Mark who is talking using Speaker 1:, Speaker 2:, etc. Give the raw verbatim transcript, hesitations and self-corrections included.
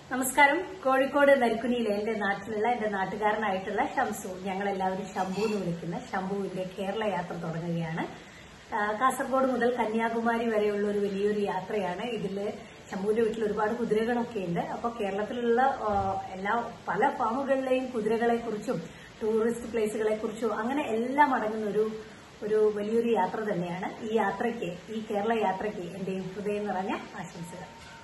Speaker 1: നമസ്കാരം. കോഴിക്കോട് നരിക്കുനിയിലെ എന്റെ നാട്ടിലുള്ള എന്റെ നാട്ടുകാരനായിട്ടുള്ള ഷംസു, ഞങ്ങളെല്ലാവരും ശംഭു എന്ന് വിളിക്കുന്ന ശംഭുവിന്റെ കേരള യാത്ര തുടങ്ങുകയാണ്. കാസർഗോഡ് മുതൽ കന്യാകുമാരി വരെയുള്ള ഒരു വലിയൊരു യാത്രയാണ്. ഇതില് ശംഭുവിന്റെ വീട്ടിൽ ഒരുപാട് കുതിരകളൊക്കെ ഉണ്ട്. അപ്പോൾ കേരളത്തിലുള്ള എല്ലാ പല ഫാമുകളിലെയും കുതിരകളെ കുറിച്ചും ടൂറിസ്റ്റ് പ്ലേസുകളെ കുറിച്ചും അങ്ങനെ എല്ലാം അടങ്ങുന്ന ഒരു ഒരു വലിയൊരു യാത്ര തന്നെയാണ്. ഈ യാത്രയ്ക്ക് ഈ കേരള യാത്രയ്ക്ക് എന്റെ ഹൃദയം നിറഞ്ഞ ആശംസകൾ.